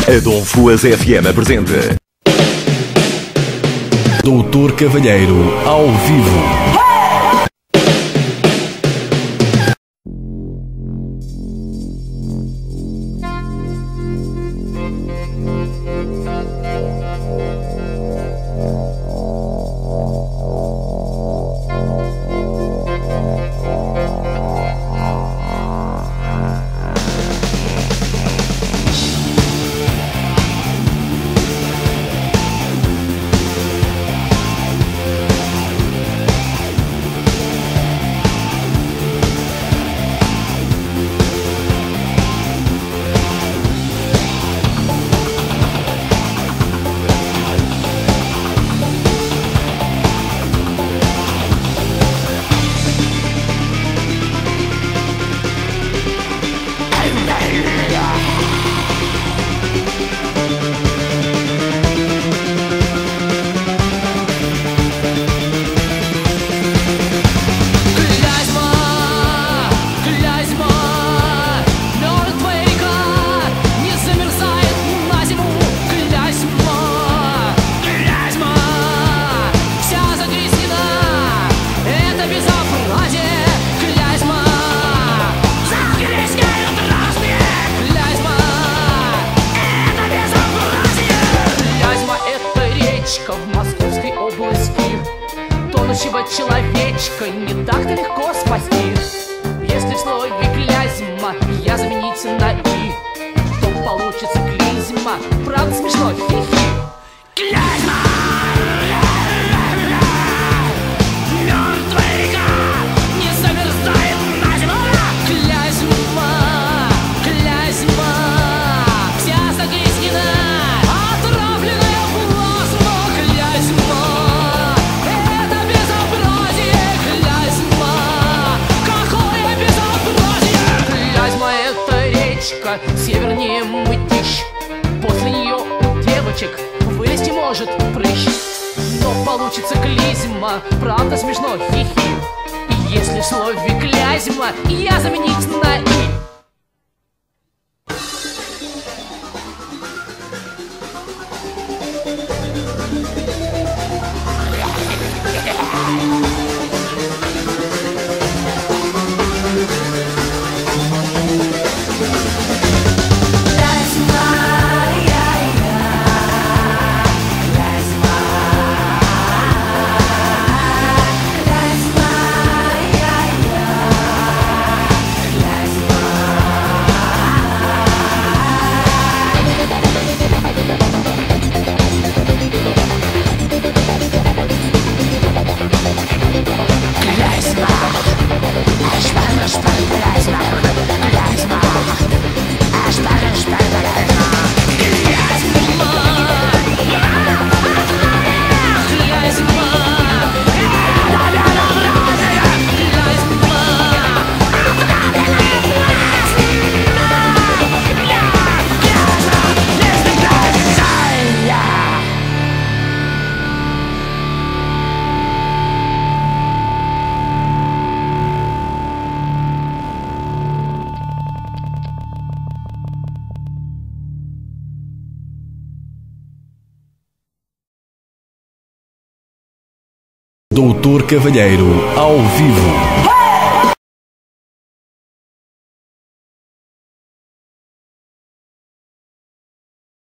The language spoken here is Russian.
Dom Fuas FM apresenta Doutor Cavalheiro ao vivo. В Московской области тонущего человечка не так-то легко спасти. Если в слове клязьма я заменить на «и», то получится клизма. Правда смешно, хи-хи. Клязьма! Севернее Мытищ. После нее у девочек вылезти может прыщ. Но получится клизма, правда смешно, хи-хи. И если в слове клязьма я заменить на «и». Doutor Cavalheiro ao vivo.